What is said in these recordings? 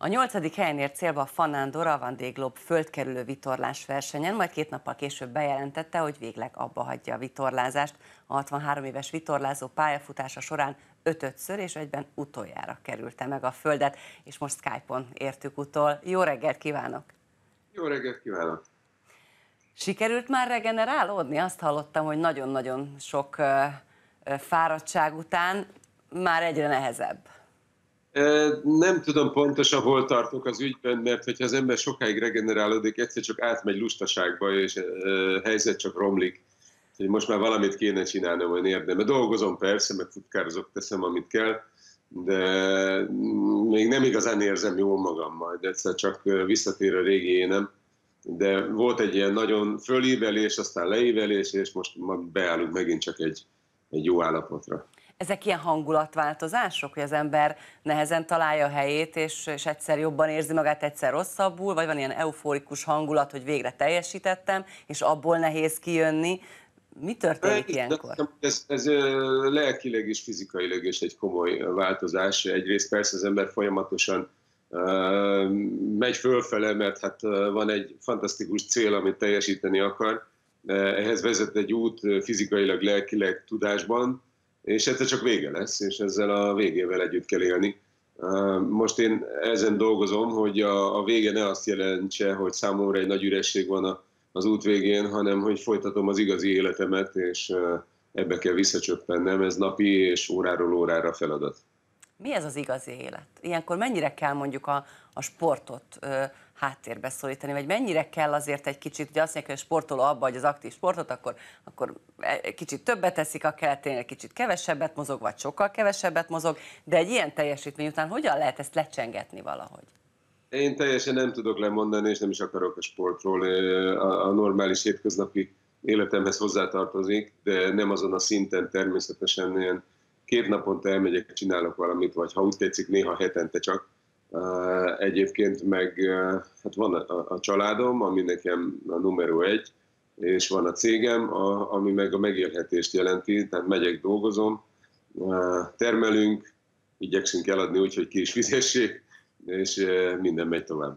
A 8. helyen ért célba a Fanándor a Vendée Globe földkerülő vitorlás versenyen, majd 2 nappal később bejelentette, hogy végleg abba hagyja a vitorlázást. A 63 éves vitorlázó pályafutása során 5-ször és egyben utoljára kerülte meg a földet, és most Skype-on értük utol. Jó reggelt kívánok! Jó reggelt kívánok! Sikerült már regenerálódni? Azt hallottam, hogy nagyon-nagyon sok fáradtság után már egyre nehezebb. Nem tudom pontosan, hol tartok az ügyben, mert hogyha az ember sokáig regenerálódik, egyszer csak átmegy lustaságba, és a helyzet csak romlik. Úgyhogy most már valamit kéne csinálnom, hogy érdemben. Dolgozom persze, meg futkározok, teszem, amit kell, de még nem igazán érzem jól magam, majd egyszer csak visszatér a régi énem. De volt egy ilyen nagyon fölívelés, aztán leívelés, és most beállunk megint csak egy jó állapotra. Ezek ilyen hangulatváltozások, hogy az ember nehezen találja a helyét, és egyszer jobban érzi magát, egyszer rosszabbul, vagy van ilyen euforikus hangulat, hogy végre teljesítettem, és abból nehéz kijönni. Mi történik ilyenkor? Ez lelkileg és fizikailag is egy komoly változás. Egyrészt persze az ember folyamatosan megy fölfele, mert hát van egy fantasztikus cél, amit teljesíteni akar. Ehhez vezet egy út fizikailag, lelkileg, tudásban, és egyszer csak vége lesz, és ezzel a végével együtt kell élni. Most én ezen dolgozom, hogy a vége ne azt jelentse, hogy számomra egy nagy üresség van az út végén, hanem hogy folytatom az igazi életemet, és ebbe kell visszacsöppennem. Ez napi és óráról órára feladat. Mi ez az igazi élet? Ilyenkor mennyire kell mondjuk a sportot háttérbe szorítani, vagy mennyire kell azért egy kicsit, ugye azt mondják, hogy a sportoló abba, hogy az aktív sportot, akkor kicsit többet teszik, a keletén egy kicsit kevesebbet mozog, vagy sokkal kevesebbet mozog, de egy ilyen teljesítmény után hogyan lehet ezt lecsengetni valahogy? Én teljesen nem tudok lemondani, és nem is akarok a sportról. A normális hétköznapi életemhez hozzátartozik, de nem azon a szinten, természetesen ilyen 2 naponta elmegyek, csinálok valamit, vagy ha úgy tetszik, néha hetente csak. Egyébként meg hát van a családom, ami nekem a numero 1, és van a cégem, ami meg a megélhetést jelenti, tehát megyek, dolgozom, termelünk, igyekszünk eladni úgy, hogy ki is fizessék, és minden megy tovább.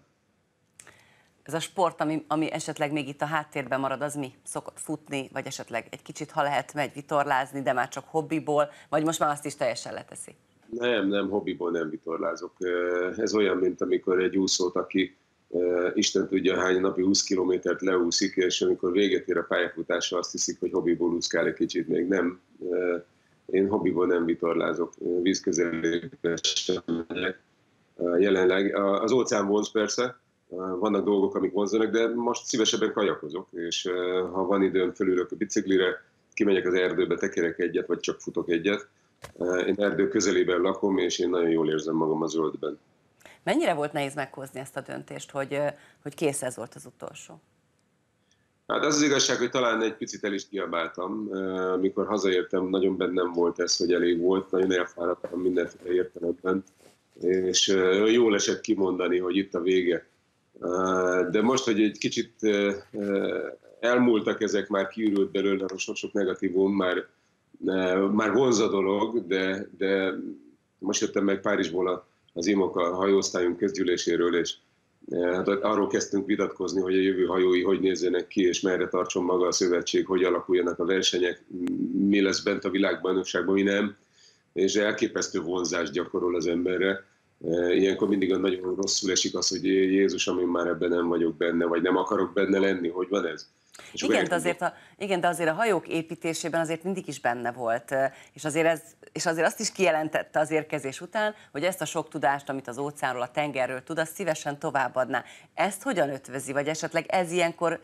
Ez a sport, ami esetleg még itt a háttérben marad, az mi? Szokott futni, vagy esetleg egy kicsit, ha lehet, megy vitorlázni, de már csak hobbiból, vagy most már azt is teljesen leteszi? Nem, hobbiból nem vitorlázok. Ez olyan, mint amikor egy úszót, aki Isten tudja hány napi 20 kilométert leúszik, és amikor véget ér a pályafutása, azt hiszik, hogy hobbiból úszkál egy kicsit, még nem. Én hobbiból nem vitorlázok, víz közelébe sem megyek. Jelenleg az óceán vonz persze, vannak dolgok, amik vonzanak, de most szívesebben kajakozok, és ha van időm, fölülök a biciklire, kimegyek az erdőbe, tekerek egyet, vagy csak futok egyet. Én erdő közelében lakom, és én nagyon jól érzem magam a zöldben. Mennyire volt nehéz meghozni ezt a döntést, hogy kész ez volt az utolsó? Hát az igazság, hogy talán egy picit el is kiabáltam. Mikor hazaértem, nagyon bennem volt ez, hogy elég volt, nagyon elfáradtam mindenféle értelemben, és jól esett kimondani, hogy itt a vége. De most, hogy egy kicsit elmúltak ezek, már kiürült belőle a sok-sok negatívum, már vonz a dolog, de most jöttem meg Párizsból az IMOCA hajóosztályunk közgyűléséről, és hát arról kezdtünk vitatkozni, hogy a jövő hajói hogy nézzenek ki, és merre tartson maga a szövetség, hogy alakuljanak a versenyek, mi lesz bent a világbajnokságban, mi nem, és elképesztő vonzást gyakorol az emberre. Ilyenkor mindig nagyon rosszul esik az, hogy Jézus, amin már ebben nem vagyok benne, vagy nem akarok benne lenni, hogy van ez? Igen, de azért a hajók építésében azért mindig is benne volt, és azért azt is kijelentette az érkezés után, hogy ezt a sok tudást, amit az óceánról, a tengerről tud, azt szívesen továbbadná. Ezt hogyan ötvözi, vagy esetleg ez ilyenkor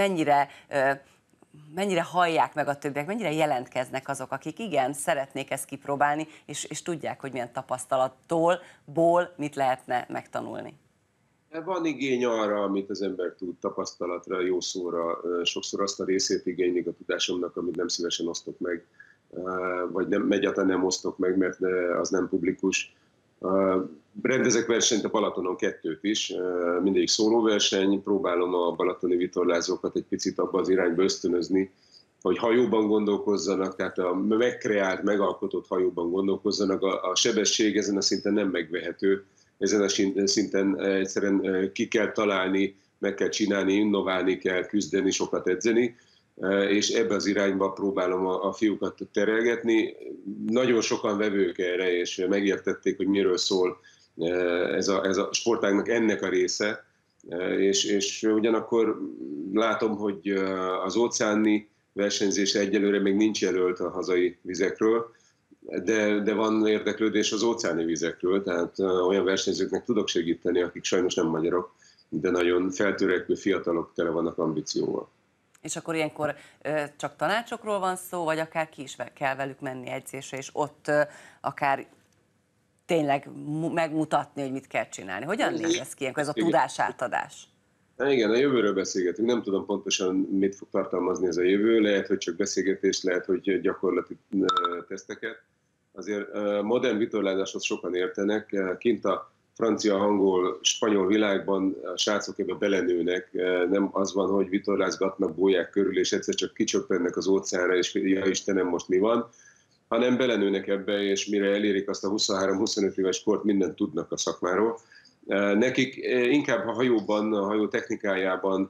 mennyire hallják meg a többiek, mennyire jelentkeznek azok, akik igen, szeretnék ezt kipróbálni, és tudják, hogy milyen tapasztalattól, mit lehetne megtanulni? Van igény arra, amit az ember tud, tapasztalatra, jó szóra, sokszor azt a részét igénylik a tudásomnak, amit nem szívesen osztok meg, vagy egyáltalán nem osztok meg, mert az nem publikus. Rendezek versenyt a Balatonon 2 is, mindig szólóverseny, próbálom a balatoni vitorlázókat egy picit abba az irányba ösztönözni, hogy hajóban gondolkozzanak, tehát a megkreált, megalkotott hajóban gondolkozzanak. A sebesség ezen a szinten nem megvehető, ezen a szinten egyszerűen ki kell találni, meg kell csinálni, innoválni kell, küzdeni, sokat edzeni, és ebbe az irányba próbálom a fiúkat terelgetni. Nagyon sokan vevők erre, és megértették, hogy miről szól ez a sportágnak ennek a része, és ugyanakkor látom, hogy az versenyzés egyelőre még nincs jelölt a hazai vizekről, de van érdeklődés az óceáni vizekről, tehát olyan versenyzőknek tudok segíteni, akik sajnos nem magyarok, de nagyon feltörekvő fiatalok, tele vannak ambícióval. És akkor ilyenkor csak tanácsokról van szó, vagy akár ki is kell velük menni edzésre, és ott akár tényleg megmutatni, hogy mit kell csinálni. Hogyan néz ez ki ilyenkor, ez a tudásátadás? Igen, a jövőről beszélgetünk. Nem tudom pontosan, mit fog tartalmazni ez a jövő. Lehet, hogy csak beszélgetés, lehet, hogy gyakorlati teszteket. Azért modern vitorlázáshoz sokan értenek. Kint a francia, angol, spanyol világban a srácok ebbe belenőnek. Nem az van, hogy vitorlázgatnak bóják körül, és egyszer csak kicsöppennek az óceánra, és ja Istenem, most mi van, hanem belenőnek ebbe, és mire elérik azt a 23-25 éves kort, mindent tudnak a szakmáról. Nekik inkább a hajóban, a hajó technikájában,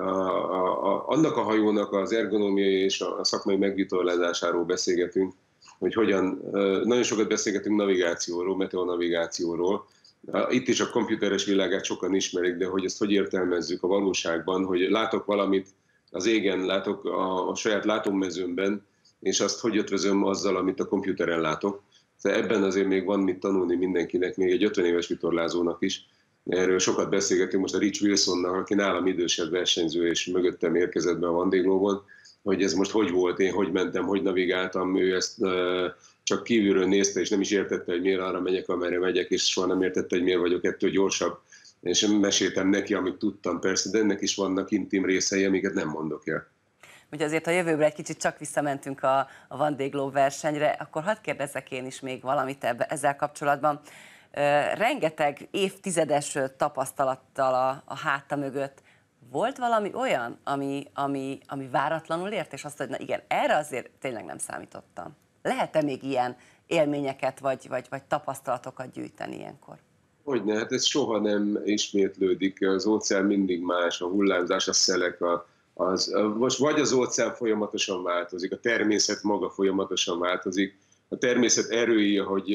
annak a hajónak az ergonómiai és a szakmai megvitorlázásáról beszélgetünk, hogy hogyan, nagyon sokat beszélgetünk navigációról, meteonavigációról. Itt is a komputeres világát sokan ismerik, de hogy ezt hogy értelmezzük a valóságban, hogy látok valamit az égen, látok a saját látómezőmben, és azt hogy ötvözöm azzal, amit a komputeren látok. De ebben azért még van mit tanulni mindenkinek, még egy 50 éves vitorlázónak is. Erről sokat beszélgetünk most a Rich Wilsonnak, aki nálam idősebb versenyző, és mögöttem érkezett be a Vendée Globe-on, hogy ez most hogy volt, én hogy mentem, hogy navigáltam, ő ezt csak kívülről nézte, és nem is értette, hogy miért arra megyek, amerre megyek, és soha nem értette, hogy miért vagyok ettől gyorsabb. És meséltem neki, amit tudtam, persze, de ennek is vannak intim részei, amiket nem mondok el. Ugye azért a jövőbre egy kicsit csak visszamentünk a Vendée Globe versenyre, akkor hadd kérdezzek én is még valamit ezzel kapcsolatban. Rengeteg évtizedes tapasztalattal a háta mögött volt valami olyan, ami váratlanul ért, és azt, hogy na igen, erre azért tényleg nem számítottam. Lehet-e még ilyen élményeket vagy tapasztalatokat gyűjteni ilyenkor? Hogyne, hát ez soha nem ismétlődik, az óceán mindig más, a hullámzás, a szelek, most vagy az óceán folyamatosan változik, a természet maga folyamatosan változik, a természet erői, hogy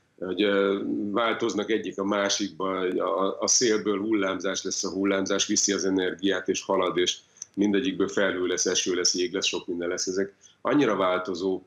változnak egyik a másikba, a szélből hullámzás lesz, a hullámzás viszi az energiát és halad, és mindegyikből felhő lesz, eső lesz, jég lesz, sok minden lesz. Ezek annyira változó,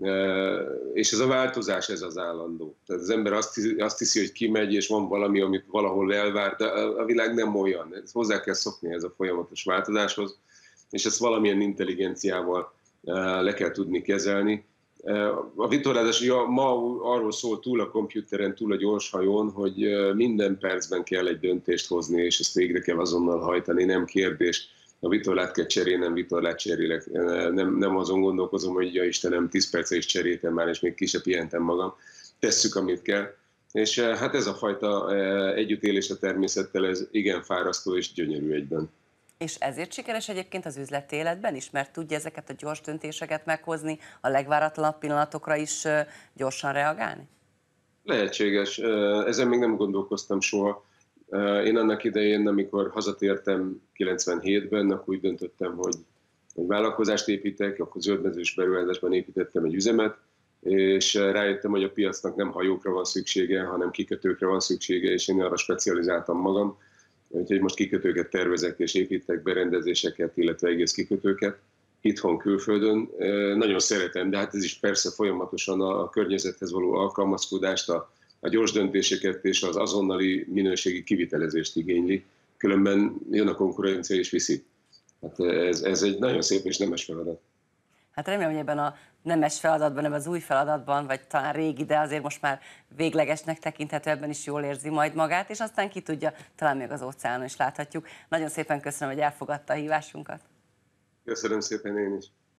és ez a változás, ez az állandó. Tehát az ember azt hiszi, hogy kimegy, és van valami, amit valahol elvár, de a világ nem olyan. Hozzá kell szokni ez a folyamatos változáshoz, és ezt valamilyen intelligenciával le kell tudni kezelni. A vitorlázás ma arról szól túl a komputeren, túl a gyorshajón, hogy minden percben kell egy döntést hozni, és ezt végre kell azonnal hajtani, nem kérdés. A vitorlát kell cserélni, nem vitorlát cserélek. Nem azon gondolkozom, hogy ja Istenem, 10 perce is cseréltem már, és még ki se pihentem magam. Tesszük, amit kell. És hát ez a fajta együttélés a természettel, ez igen fárasztó és gyönyörű egyben. És ezért sikeres egyébként az üzleti életben is, mert tudja ezeket a gyors döntéseket meghozni, a legváratlanabb pillanatokra is gyorsan reagálni? Lehetséges. Ezen még nem gondolkoztam soha. Én annak idején, amikor hazatértem 97-ben, akkor úgy döntöttem, hogy vállalkozást építek, akkor zöldmezős beruházásban építettem egy üzemet, és rájöttem, hogy a piacnak nem hajókra van szüksége, hanem kikötőkre van szüksége, és én arra specializáltam magam. Úgyhogy most kikötőket tervezek és építek, berendezéseket, illetve egész kikötőket, itthon, külföldön. Nagyon szeretem, de hát ez is persze folyamatosan a környezethez való alkalmazkodást, a gyors döntéseket és az azonnali minőségi kivitelezést igényli. Különben jön a konkurencia és viszi. Hát ez egy nagyon szép és nemes feladat. Hát remélem, hogy ebben a nemes feladatban, ebben az új feladatban, vagy talán régi, de azért most már véglegesnek tekinthető, ebben is jól érzi majd magát, és aztán ki tudja, talán még az óceánon is láthatjuk. Nagyon szépen köszönöm, hogy elfogadta a hívásunkat. Köszönöm szépen én is.